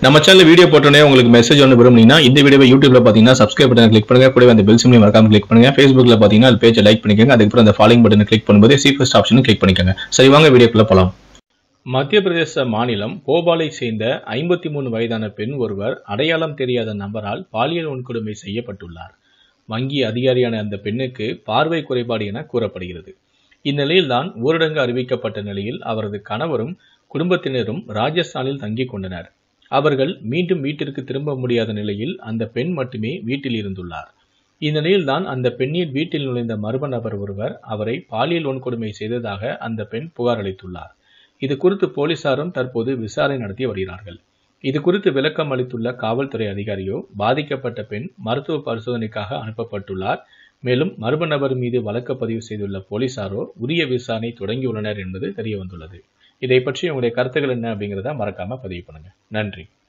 நம்ம channel video போட்டோனே உங்களுக்கு message ஒன்று விரும்புனீங்கன்னா இந்த வீடியோவை யூடியூப்ல பாத்தீங்கன்னா சப்ஸ்கிரைப் பட்டன் கிளிக் பண்ணுங்க, கூடவே அந்த பெல் சிம்லையும் மறக்காம கிளிக் பண்ணுங்க. Facebookல பாத்தீங்கன்னா அது பேஜை லைக் பண்ணிக்கோங்க. அதுக்கப்புறம் அந்த ஃபாலோயிங் பட்டனை கிளிக் பண்ணும்போது சி ஃபர்ஸ்ட் ஆப்ஷனும் கிளிக் பண்ணிக்கோங்க. சரி, வாங்க வீடியோக்குள்ள போலாம். மத்திய பிரதேச மாநிலம் போபாலை சேர்ந்த 53 வயதான பெண் ஒருவர் அடையாளம் தெரியாத நபரால் பாலியல் வன்கொடுமை செய்யப்பட்டுள்ளார். வங்கி அதிகாரியான அந்த பெண்ணுக்கு பார்வை குறைபாடு என கூறப்படுகிறது. இந்நிலையில்தான் ஊரடங்கு அறிவிக்கப்பட்ட நிலையில் அவரது கணவரும் குடும்பத்தினரும் ராஜஸ்தானில் தங்கிக் கொண்டனர். அவர்கள் மீண்டும் வீட்டிற்கு திரும்ப முடியாத நிலையில் அந்த பெண் மட்டுமே வீட்டில் இருந்துள்ளார். இந்நிலையில்தான் அந்த பெண்ணின் வீட்டில் நுழைந்த மர்ம நபர் ஒருவர் அவரை பாலியல் வன்கொடுமை செய்ததாக அந்த பெண் புகார் அளித்துள்ளார். இது குறித்து போலீசாரும் தற்போது விசாரணை நடத்தி வருகிறார்கள். இது குறித்து விளக்கம் அளித்துள்ள காவல்துறை அதிகாரியோ, பாதிக்கப்பட்ட பெண் மருத்துவ பரிசோதனைக்காக அனுப்பப்பட்டுள்ளார். மேலும் மர்ம நபர் மீது வழக்கு பதிவு செய்துள்ள போலீசாரோ உரிய விசாரணை தொடங்கியுள்ளனர் என்பது தெரிய வந்துள்ளது. இதை பற்றி உங்களுடைய கருத்துக்கள் என்ன அப்படிங்கிறத மறக்காம பதிவு பண்ணுங்க. நன்றி.